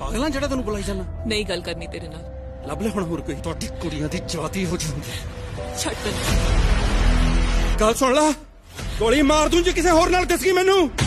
ਪਾਗਲਾਂ ਜਿਹੜਾ ਤੈਨੂੰ ਬੁਲਾਈ ਜਾਣਾ। ਨਹੀਂ ਗੱਲ ਕਰਨੀ ਤੇਰੇ ਨਾਲ। ਲੱਭ ਲੈ ਹੁਣ ਹੋਰ ਕੋਈ। ਤੁਹਾਡੀ ਕੁੜੀਆਂ ਦੀ ਜਾਤੀ ਹੋ ਜਾਂਦੀ। ਛੱਡ। ਗੱਲ ਸੁਣ ਲੈ, ਗੋਲੀ ਮਾਰ ਦੂੰ ਜੇ ਕਿਸੇ ਹੋਰ ਨਾਲ ਦਿਸ ਗਈ ਮੈਨੂੰ।